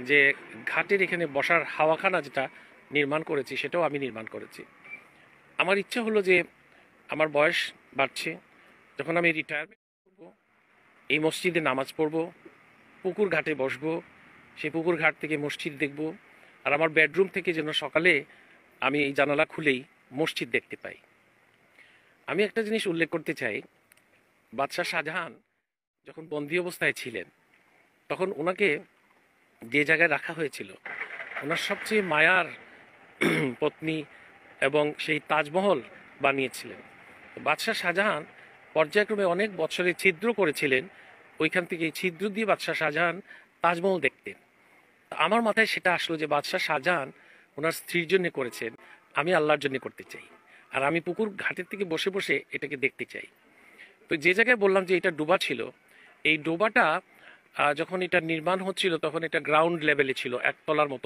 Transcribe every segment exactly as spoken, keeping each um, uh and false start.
যে ঘাটের এখানে বসার হাওয়াখানা যেটা নির্মাণ করেছি সেটাও আমি নির্মাণ করেছি। আমার ইচ্ছা হলো যে আমার বয়স বাড়ছে, যখন আমি রিটায়ারমেন্ট করব এই মসজিদে নামাজ পড়ব, পুকুর ঘাটে বসবো, সেই পুকুর ঘাট থেকে মসজিদ দেখব, আর আমার বেডরুম থেকে যেন সকালে আমি এই জানালা খুলেই মসজিদ দেখতে পাই। আমি একটা জিনিস উল্লেখ করতে চাই, বাদশাহ শাহজাহান যখন বন্দী অবস্থায় ছিলেন তখন ওনাকে যে জায়গায় রাখা হয়েছিল, ওনার সবচেয়ে মায়ার পত্নী এবং সেই তাজমহল বানিয়েছিলেন। বাদশাহ শাহজাহান পর্যায়ক্রমে অনেক বছরে ছিদ্র করেছিলেন, ওইখান থেকে ছিদ্র দিয়ে বাদশাহ শাহজাহান তাজমহল দেখতেন। আমার মাথায় সেটা আসলো যে বাদশাহ শাহজাহান ওনার স্ত্রীর জন্য করেছেন, আমি আল্লাহর জন্য করতে চাই, আর আমি পুকুর ঘাটের থেকে বসে বসে এটাকে দেখতে চাই। তো যে জায়গায় বললাম যে এটা ডোবা ছিল, এই ডোবাটা যখন এটা নির্মাণ হচ্ছিল তখন এটা গ্রাউন্ড লেভেলে ছিল, একতলার মতো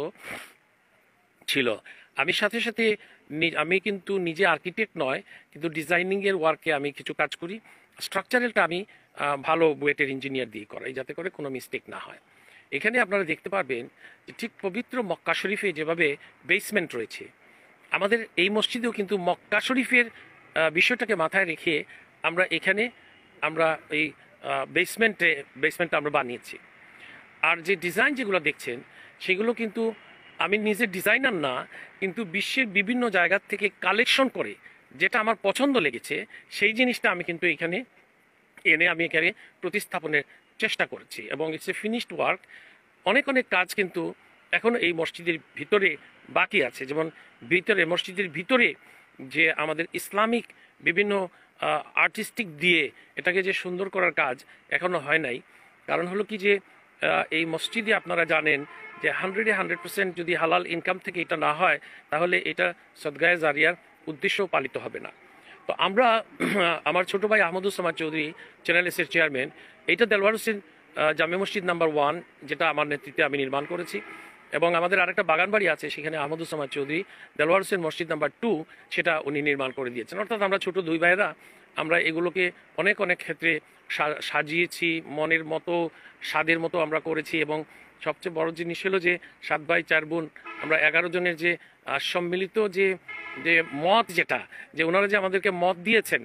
ছিল। আমি সাথে সাথে আমি কিন্তু নিজে আর্কিটেক্ট নয়, কিন্তু ডিজাইনিংয়ের ওয়ার্কে আমি কিছু কাজ করি। স্ট্রাকচারালটা আমি ভালো বুয়েটের ইঞ্জিনিয়ার দিয়ে করাই, যাতে করে কোনো মিস্টেক না হয়। এখানে আপনারা দেখতে পারবেন যে ঠিক পবিত্র মক্কা শরীফে যেভাবে বেসমেন্ট রয়েছে, আমাদের এই মসজিদেও কিন্তু মক্কা শরীফের বিষয়টাকে মাথায় রেখে আমরা এখানে আমরা এই বেসমেন্টে বেসমেন্টটা আমরা বানিয়েছি। আর যে ডিজাইন যেগুলো দেখছেন সেগুলো কিন্তু আমি নিজে ডিজাইনার না, কিন্তু বিশ্বের বিভিন্ন জায়গা থেকে কালেকশন করে যেটা আমার পছন্দ লেগেছে সেই জিনিসটা আমি কিন্তু এখানে এনে আমি এখানে প্রতিস্থাপনের চেষ্টা করেছি, এবং ইটস এ ফিনিশড ওয়ার্ক। অনেক অনেক কাজ কিন্তু এখনও এই মসজিদের ভিতরে বাকি আছে, যেমন ভিতরে মসজিদের ভিতরে যে আমাদের ইসলামিক বিভিন্ন আর্টিস্টিক দিয়ে এটাকে যে সুন্দর করার কাজ এখনও হয় নাই। কারণ হলো কি যে এই মসজিদে আপনারা জানেন যে হান্ড্রেডে হান্ড্রেড পার্সেন্ট যদি হালাল ইনকাম থেকে এটা না হয় তাহলে এটা সদগায়ে জারিয়ার উদ্দেশ্যও পালিত হবে না। তো আমরা আমার ছোট ভাই আহমদুজ্জামান চৌধুরী চ্যানেল এসের চেয়ারম্যান, এইটা দেলওয়ার হোসেন জামে মসজিদ নাম্বার ওয়ান যেটা আমার নেতৃত্বে আমি নির্মাণ করেছি, এবং আমাদের আরেকটা বাগান বাড়ি আছে সেখানে আহমদুজ্জামান চৌধুরী দেলওয়ার হোসেন মসজিদ নাম্বার টু সেটা উনি নির্মাণ করে দিয়েছেন। অর্থাৎ আমরা ছোট দুই ভাইয়েরা আমরা এগুলোকে অনেক অনেক ক্ষেত্রে সাজিয়েছি, মনের মতো স্বাদের মতো আমরা করেছি। এবং সবচেয়ে বড় জিনিস হলো যে সাত ভাই চার বোন আমরা এগারো জনের যে সম্মিলিত যে যে মত, যেটা যে ওনারা যে আমাদেরকে মত দিয়েছেন,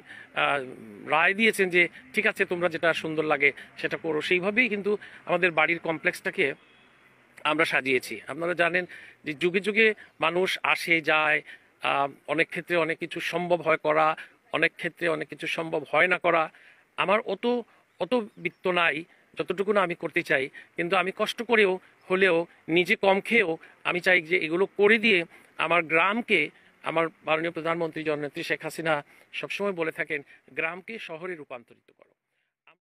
রায় দিয়েছেন যে ঠিক আছে তোমরা যেটা সুন্দর লাগে সেটা করো, সেইভাবেই কিন্তু আমাদের বাড়ির কমপ্লেক্সটাকে আমরা সাজিয়েছি। আপনারা জানেন যে যুগে যুগে মানুষ আসে যায়, অনেক ক্ষেত্রে অনেক কিছু সম্ভব হয় করা, অনেক ক্ষেত্রে অনেক কিছু সম্ভব হয় না করা। আমার অত অত বিত্ত নাই যতটুকু না আমি করতে চাই, কিন্তু আমি কষ্ট করেও হলেও নিজে কম খেয়েও আমি চাই যে এগুলো করে দিয়ে আমার গ্রামকে, আমার মাননীয় প্রধানমন্ত্রী জননেত্রী শেখ হাসিনা সবসময় বলে থাকেন গ্রামকে শহরে রূপান্তরিত করা।